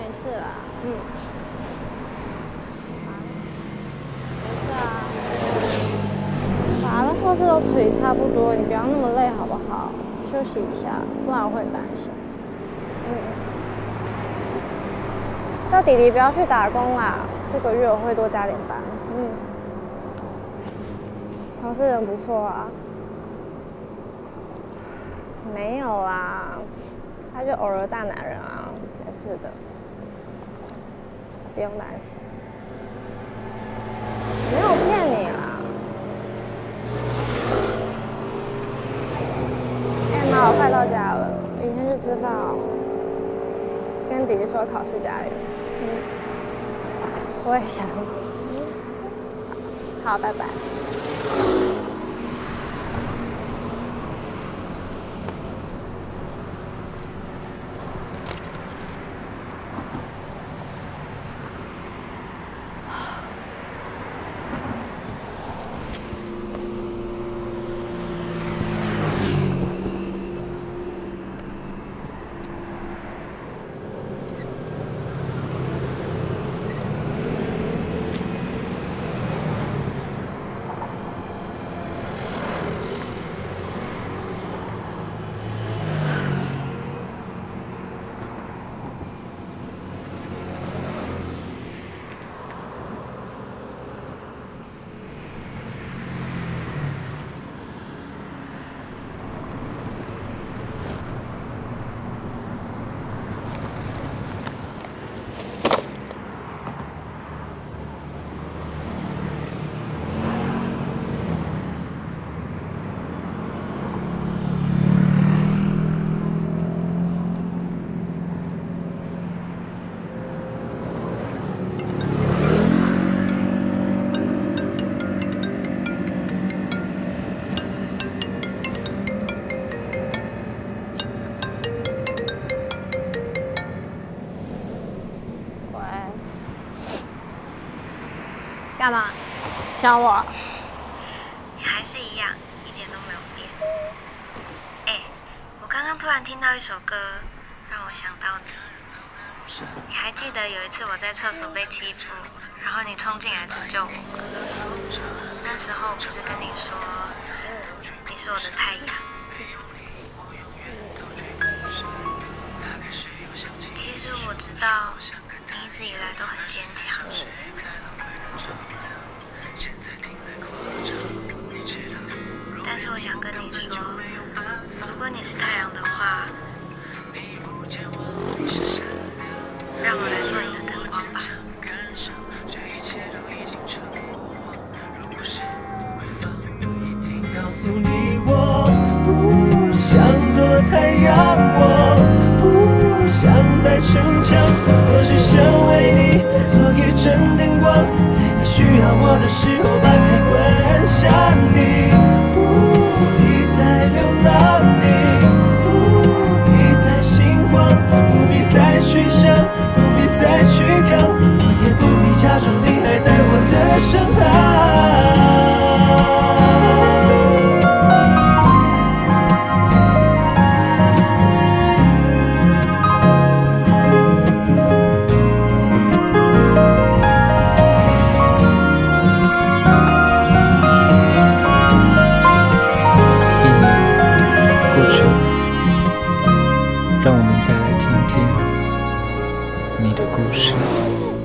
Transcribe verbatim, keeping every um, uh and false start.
事啦，嗯，没事啊。法的后事都处理差不多，你不要那么累好不好？休息一下，不然我会很担心。嗯，叫弟弟不要去打工啦，这个月我会多加点班。嗯，同事人不错啊。没有啦，他就偶尔大男人啊，没事的，不用担心。没有骗你啦。哎妈，我快到家了，明天去吃饭哦。跟弟弟说考试加油。嗯，我也想你。嗯，好，拜拜。干嘛？想我？ 你还是一样，一点都没有变。哎，我刚刚突然听到一首歌，让我想到你。你还记得有一次我在厕所被欺负，然后你冲进来拯救我吗？那时候不是跟你说，你是我的太阳。其实我知道，你一直以来都很坚强。但是我想跟你说，如果你是太阳的话，让我来做你的灯光吧。 告诉你，我不想做太阳，我不想再逞强，我只想为你做一盏灯光，在你需要我的时候把开关按下你。不必再流浪，你不必再心慌，不必再去想，不必再去扛，我也不必假装你还在我的身旁。让我们再来听听你的故事。